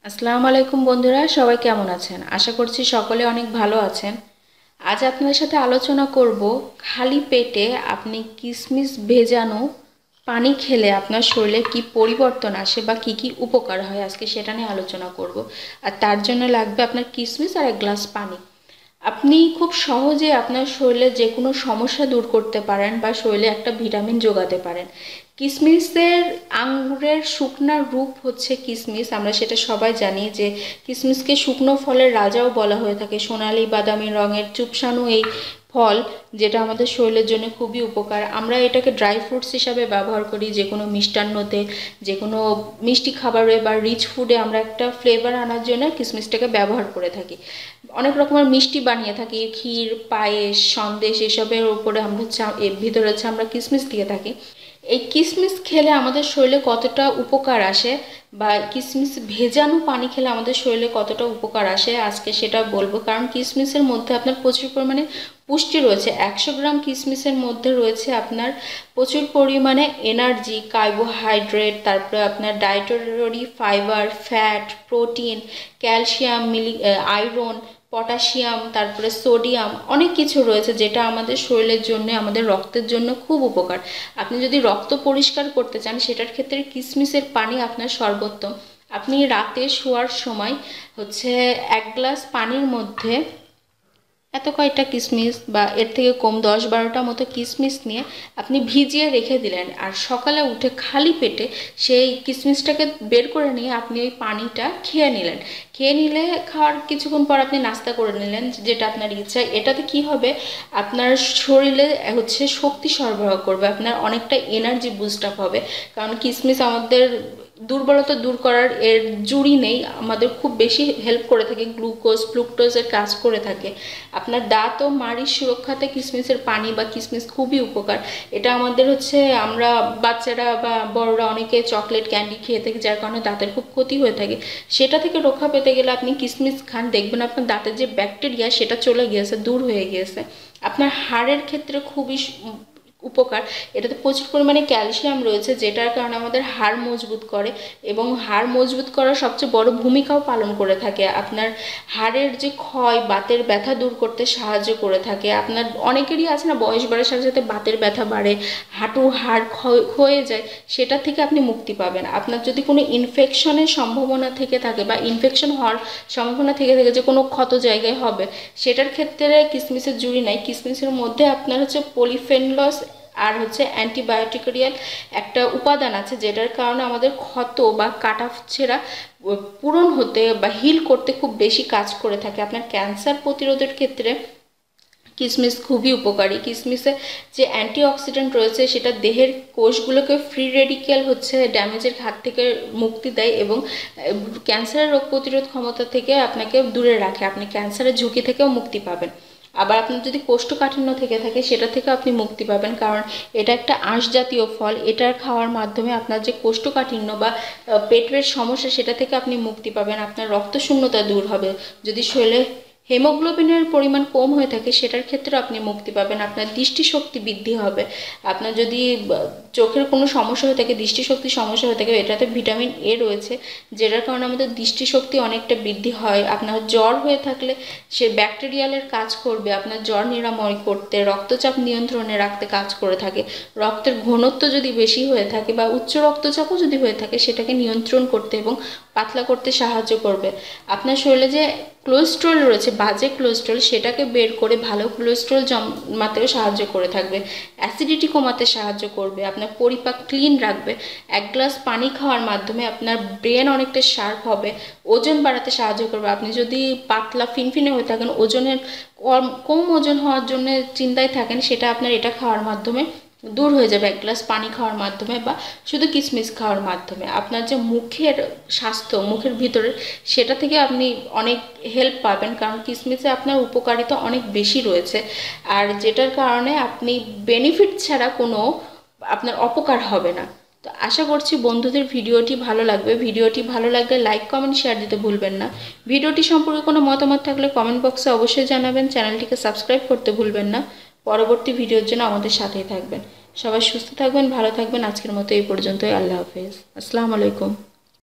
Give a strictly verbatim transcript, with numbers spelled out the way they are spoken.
আসসালামু আলাইকুম বন্ধুরা, সবাই কেমন আছেন? আশা করছি সকলে অনেক ভালো আছেন। আজ আপনাদের সাথে আলোচনা করব খালি পেটে আপনি কিশমিশ ভেজানো পানি খেলে আপনার শরীরে কি পরিবর্তন আসে বা কি কি উপকার হয়, আজকে সেটা নিয়ে আলোচনা করব। আর তার জন্য লাগবে আপনার কিশমিশ আর এক গ্লাস পানি। আপনি খুব সহজে আপনার শরীরে যে কোনো সমস্যা দূর করতে পারেন বা শরীরে একটা ভিটামিন যোগাতে পারেন। কিশমিশের আঙ্গুরের শুকনা রূপ হচ্ছে কিশমিশ, আমরা সেটা সবাই জানি যে কিশমিশকে শুকনো ফলের রাজাও বলা হয়ে থাকে। সোনালি বাদামি রঙের চুপসানো এই ফল, যেটা আমাদের শরীরের জন্য খুবই উপকার। আমরা এটাকে ড্রাই ফ্রুটস হিসাবে ব্যবহার করি, যে কোনো মিষ্টান্নতে, যে কোনো মিষ্টি খাবারে বা রিচ ফুডে আমরা একটা ফ্লেভার আনার জন্য কিশমিশটাকে ব্যবহার করে থাকি। অনেক রকমের মিষ্টি বানিয়ে থাকি, ক্ষীর, পায়েস, সন্দেশ, এসবের উপরে আমরা এর ভিতরে হচ্ছে আমরা কিশমিশ দিয়ে থাকি। এই কিশমিশ খেলে আমাদের শরীরে কতটা উপকার আসে বা কিশমিশ ভেজানো পানি খেলে আমাদের শরীরে কতটা উপকার আসে, আজকে সেটা বলবো। কারণ কিশমিশের মধ্যে আপনার প্রচুর পরিমাণে পুষ্টি রয়েছে। একশো গ্রাম কিশমিশের মধ্যে রয়েছে আপনার প্রচুর পরিমাণে এনার্জি, কার্বোহাইড্রেট, তারপরে আপনার dietary fibre, fat, protein, calcium, মিলি আয়রন, পটাশিয়াম, তারপরে সোডিয়াম, অনেক কিছু রয়েছে যেটা আমাদের শরীরের জন্য, আমাদের রক্তের জন্য খুব উপকার। আপনি যদি রক্ত পরিষ্কার করতে চান, সেটার ক্ষেত্রে কিশমিশের পানি আপনার সর্বোত্তম। আপনি রাতে শোয়ার সময় হচ্ছে এক গ্লাস পানির মধ্যে এত কয়টা কিশমিশ বা এর থেকে কম দশ বারোটা মতো কিশমিশ নিয়ে আপনি ভিজিয়ে রেখে দিলেন, আর সকালে উঠে খালি পেটে সেই কিশমিশটাকে বের করে নিয়ে আপনি ওই পানিটা খেয়ে নিলেন। খেয়ে নিলে খাওয়ার কিছুক্ষণ পর আপনি নাস্তা করে নিলেন, যেটা আপনার ইচ্ছা। এটাতে কি হবে, আপনার শরীরে হচ্ছে শক্তি সরবরাহ করবে, আপনার অনেকটা এনার্জি বুস্ট আপ হবে। কারণ কিশমিশ আমাদের দুর্বলতা দূর করার এর জুড়ি নেই, আমাদের খুব বেশি হেল্প করে থাকে, গ্লুকোজ ফ্রুক্টোজের কাজ করে থাকে। আপনার দাঁত ও মাড়ির সুরক্ষাতে কিশমিশের পানি বা কিশমিশ খুবই উপকার। এটা আমাদের হচ্ছে, আমরা বাচ্চারা বা বড়রা অনেকে চকলেট ক্যান্ডি খেয়ে থাকে, যার কারণে দাঁতের খুব ক্ষতি হয়ে থাকে। সেটা থেকে রক্ষা পেতে গেলে আপনি কিশমিশ খান, দেখবেন আপনার দাঁতের যে ব্যাকটেরিয়া সেটা চলে গিয়েছে, দূর হয়ে গিয়েছে। আপনার হাড়ের ক্ষেত্রে খুবই উপকার। এটাতে প্রচুর পরিমাণে ক্যালসিয়াম রয়েছে, যেটার কারণে আমাদের হাড় মজবুত করে এবং হাড় মজবুত করার সবচেয়ে বড় ভূমিকাও পালন করে থাকে। আপনার হাড়ের যে ক্ষয়, বাতের ব্যথা দূর করতে সাহায্য করে থাকে। আপনার অনেকেরই আছে না, বয়স বাড়ার সাথে সাথে বাতের ব্যথা বাড়ে, হাঁটু হাড় ক্ষয় হয়ে যায়, সেটা থেকে আপনি মুক্তি পাবেন। আপনার যদি কোনো ইনফেকশনের সম্ভাবনা থেকে থাকে বা ইনফেকশন হওয়ার সম্ভাবনা থেকে থাকে, যে কোনো ক্ষত জায়গায় হবে, সেটার ক্ষেত্রে কিশমিশের জুড়ি নাই। কিশমিশের মধ্যে আপনার হচ্ছে পলিফেনলস আর হচ্ছে অ্যান্টিবায়োটিক্যাল একটা উপাদান আছে, যেটার কারণে আমাদের ক্ষত বা কাটা ছেঁড়া পূরণ হতে বা হিল করতে খুব বেশি কাজ করে থাকে। আপনার ক্যান্সার প্রতিরোধের ক্ষেত্রে কিশমিশ খুবই উপকারী। কিশমিশে যে অ্যান্টিঅক্সিডেন্ট রয়েছে, সেটা দেহের কোষগুলোকে ফ্রি রেডিক্যাল হচ্ছে ড্যামেজের হাত থেকে মুক্তি দেয় এবং ক্যান্সারের রোগ প্রতিরোধ ক্ষমতা থেকে আপনাকে দূরে রাখে। আপনি ক্যান্সারের ঝুঁকি থেকেও মুক্তি পাবেন। আবার আপনার যদি কোষ্ঠকাঠিন্য থেকে থাকে, সেটা থেকে আপনি মুক্তি পাবেন, কারণ এটা একটা আঁশ জাতীয় ফল। এটার খাওয়ার মাধ্যমে আপনার যে কোষ্ঠকাঠিন্য বা পেটের সমস্যা, সেটা থেকে আপনি মুক্তি পাবেন। আপনার রক্তশূন্যতা দূর হবে। যদি শরীরে হেমোগ্লোবিনের পরিমাণ কম হয়ে থাকে, সেটার ক্ষেত্রে আপনি মুক্তি পাবেন। আপনার দৃষ্টিশক্তি বৃদ্ধি হবে। আপনার যদি চোখের কোনো সমস্যা হয়ে থাকে, দৃষ্টিশক্তির সমস্যা হয়ে থাকে, এটাতে ভিটামিন এ রয়েছে, যেটার কারণে আমাদের দৃষ্টিশক্তি অনেকটা বৃদ্ধি হয়। আপনার জ্বর হয়ে থাকলে সে ব্যাকটেরিয়ালের কাজ করবে আপনার জ্বর নিরাময় করতে, রক্তচাপ নিয়ন্ত্রণে রাখতে কাজ করে থাকে। রক্তের ঘনত্ব যদি বেশি হয়ে থাকে বা উচ্চ রক্তচাপও যদি হয়ে থাকে, সেটাকে নিয়ন্ত্রণ করতে এবং পাতলা করতে সাহায্য করবে। আপনার শরীরে যে কোলেস্ট্রল রয়েছে, বাজে কোলেস্ট্রল, সেটাকে বের করে ভালো কোলেস্ট্রল জমাতেও সাহায্য করে থাকবে। অ্যাসিডিটি কমাতে সাহায্য করবে, আপনার পরিপাক ক্লিন রাখবে। এক গ্লাস পানি খাওয়ার মাধ্যমে আপনার ব্রেন অনেকটা শার্প হবে, ওজন বাড়াতে সাহায্য করবে। আপনি যদি পাতলা ফিনফিনে হয়ে থাকেন, ওজনের কম কম ওজন হওয়ার জন্য চিন্তায় থাকেন, সেটা আপনার এটা খাওয়ার মাধ্যমে দূর হয়ে যাবে, এক গ্লাস পানি খাওয়ার মাধ্যমে বা শুধু কিশমিশ খাওয়ার মাধ্যমে। আপনার যে মুখের স্বাস্থ্য, মুখের ভিতরে, সেটা থেকে আপনি অনেক হেল্প পাবেন, কারণ কিশমিশে আপনার উপকারিতা অনেক বেশি রয়েছে, আর যেটার কারণে আপনি বেনিফিট ছাড়া কোনো আপনার অপকার হবে না। তো আশা করছি বন্ধুদের ভিডিওটি ভালো লাগবে। ভিডিওটি ভালো লাগলে লাইক কমেন্ট শেয়ার দিতে ভুলবেন না। ভিডিওটি সম্পর্কে কোনো মতামত থাকলে কমেন্ট বক্সে অবশ্যই জানাবেন। চ্যানেলটিকে সাবস্ক্রাইব করতে ভুলবেন না। পরবর্তী ভিডিওর জন্য আমাদের সাথেই থাকবেন। সবাই সুস্থ থাকবেন, ভালো থাকবেন। আজকের মতো এই পর্যন্তই। আল্লাহ হাফেজ। আসসালামু আলাইকুম।